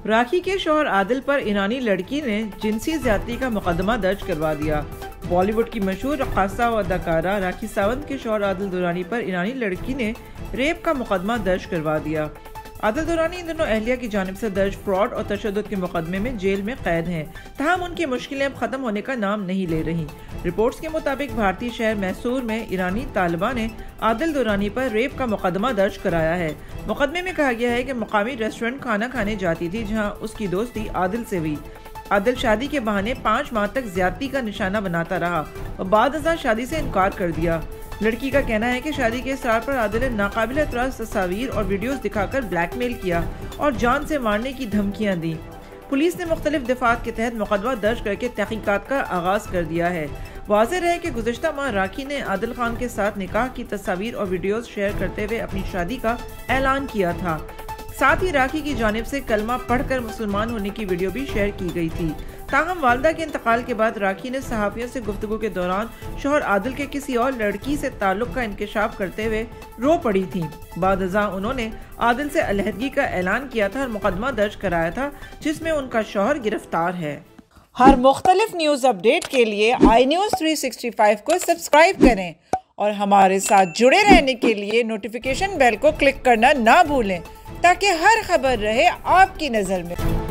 राखी के शौहर आदिल पर ईरानी लड़की ने जिनसी ज्यादती का मुकदमा दर्ज करवा दिया। बॉलीवुड की मशहूर रक्कासा व अदाकारा राखी सावंत के शौहर आदिल दुरानी पर ईरानी लड़की ने रेप का मुकदमा दर्ज करवा दिया। आदिल दुरानी इन दिनों अहलिया की जानिब से दर्ज फ्रॉड और तशद्दुद के मुकदमे में जेल में कैद हैं। तहम उनकी मुश्किलें अब खत्म होने का नाम नहीं ले रही। रिपोर्ट्स के मुताबिक भारतीय शहर मैसूर में ईरानी तालिबा ने आदिल दुरानी पर रेप का मुकदमा दर्ज कराया है। मुकदमे में कहा गया है कि मुकामी रेस्टोरेंट खाना खाने जाती थी, जहाँ उसकी दोस्ती आदिल से हुई। आदिल शादी के बहाने 5 माह तक ज्यादती का निशाना बनाता रहा और बाद अज़ां शादी से इनकार कर दिया। लड़की का कहना है कि शादी के इसरार पर आदिल ने नाकाबिल एतराज़ तस्वीर और वीडियोस दिखाकर ब्लैकमेल किया और जान से मारने की धमकियां दी। पुलिस ने मुख्तलिफ दफात के तहत मुकदमा दर्ज करके तहकीकात का आगाज कर दिया है। वाज़ेह रहे कि गुज़िश्ता माह राखी ने आदिल खान के साथ निकाह की तस्वीर और वीडियोस शेयर करते हुए अपनी शादी का ऐलान किया था। साथ ही राखी की जानिब से कलमा पढ़कर मुसलमान होने की वीडियो भी शेयर की गई थी। ताहम वालदा के इंतकाल के बाद राखी ने सहाफ़ियों से गुफ्तगू के दौरान शौहर आदिल के किसी और लड़की से ताल्लुक का इंकशाफ करते हुए रो पड़ी थी। बाद अज़ां उन्होंने आदिल से अलहदगी का ऐलान किया था और मुकदमा दर्ज कराया था, जिसमें उनका शौहर गिरफ्तार है। हर मुख्तलिफ न्यूज़ अपडेट के लिए iNews 365 को सब्सक्राइब करें और हमारे साथ जुड़े रहने के लिए नोटिफिकेशन बेल को क्लिक करना ना भूलें, ताकि हर खबर रहे आपकी नज़र में।